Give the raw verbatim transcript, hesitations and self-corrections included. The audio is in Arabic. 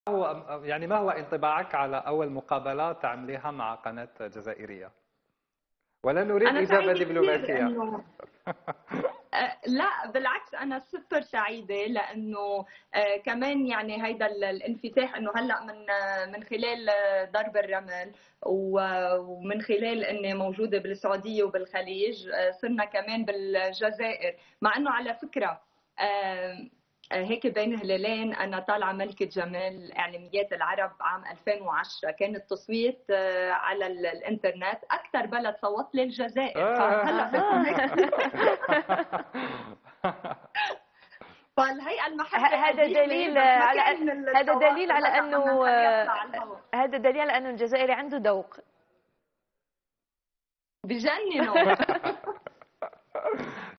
هو يعني ما هو انطباعك على أول مقابلة تعمليها مع قناة جزائرية؟ ولا نريد أنا إجابة سعيدة كثير دبلوماسية. إنه آه، لا بالعكس انا سوبر سعيده لانه آه، كمان يعني هيدا ال- الانفتاح انه هلا من آه، من خلال آه، ضرب الرمل و- ومن خلال اني موجوده بالسعوديه وبالخليج آه، صرنا كمان بالجزائر مع انه على فكره آه، آه، هيك بين هلالين انا طالعه ملكه جمال اعلاميات العرب عام ألفين وعشرة. كان التصويت آه، على ال- الانترنت اكثر بلد صوت لي الجزائر، فهلا بكون هيك. فالهيئة المحلية هذا قديمة دليل بس ما على كان هذا دليل التواصل، على هلا بدنا انه نخليه يطلع على الهواء. هذا دليل على انه الجزائري عنده ذوق. بجننوا.